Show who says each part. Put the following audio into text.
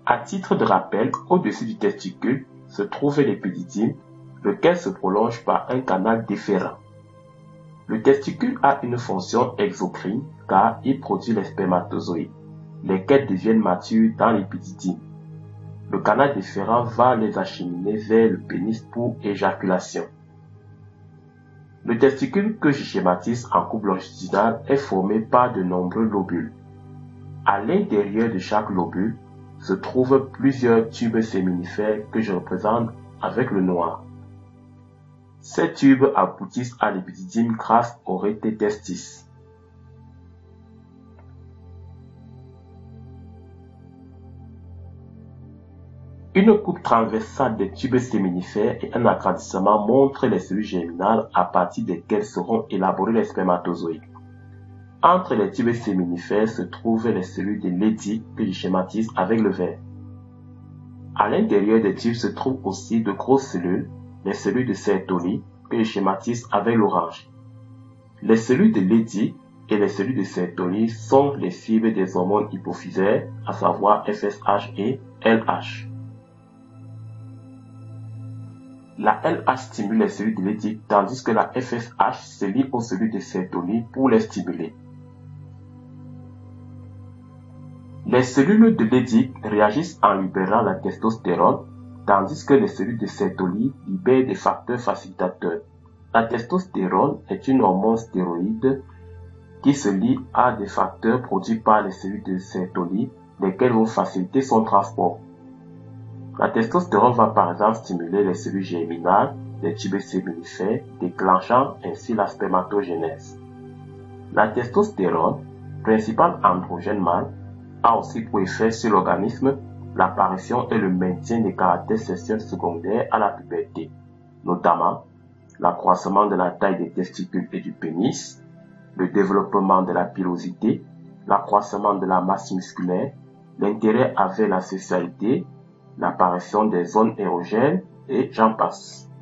Speaker 1: À titre de rappel, au-dessus du testicule se trouve l'épididyme, lequel se prolonge par un canal déférent. Le testicule a une fonction exocrine car il produit les spermatozoïdes, lesquels deviennent matures dans l'épididyme. Le canal déférent va les acheminer vers le pénis pour éjaculation. Le testicule que je schématise en coupe longitudinale est formé par de nombreux lobules. À l'intérieur de chaque lobule se trouvent plusieurs tubes séminifères que je représente avec le noir. Ces tubes aboutissent à l'épididyme grâce au rete testis. Une coupe transversale des tubes séminifères et un agrandissement montrent les cellules germinales à partir desquelles seront élaborés les spermatozoïdes. Entre les tubes séminifères se trouvent les cellules de Leydig que je schématise avec le vert. À l'intérieur des tubes se trouvent aussi de grosses cellules, les cellules de Sertoli que je schématise avec l'orange. Les cellules de Leydig et les cellules de Sertoli sont les cibles des hormones hypophysaires, à savoir FSH et LH. La LH stimule les cellules de Leydig tandis que la FSH se lie aux cellules de Sertoli pour les stimuler. Les cellules de Leydig réagissent en libérant la testostérone, tandis que les cellules de Sertoli libèrent des facteurs facilitateurs. La testostérone est une hormone stéroïde qui se lie à des facteurs produits par les cellules de Sertoli, lesquels vont faciliter son transport. La testostérone va par exemple stimuler les cellules germinales, les tubes séminifères, déclenchant ainsi la spermatogénèse. La testostérone, principal androgène mâle, a aussi pour effet sur l'organisme l'apparition et le maintien des caractères sexuels secondaires à la puberté, notamment l'accroissement de la taille des testicules et du pénis, le développement de la pilosité, l'accroissement de la masse musculaire, l'intérêt avec la sexualité, l'apparition des zones érogènes et j'en passe.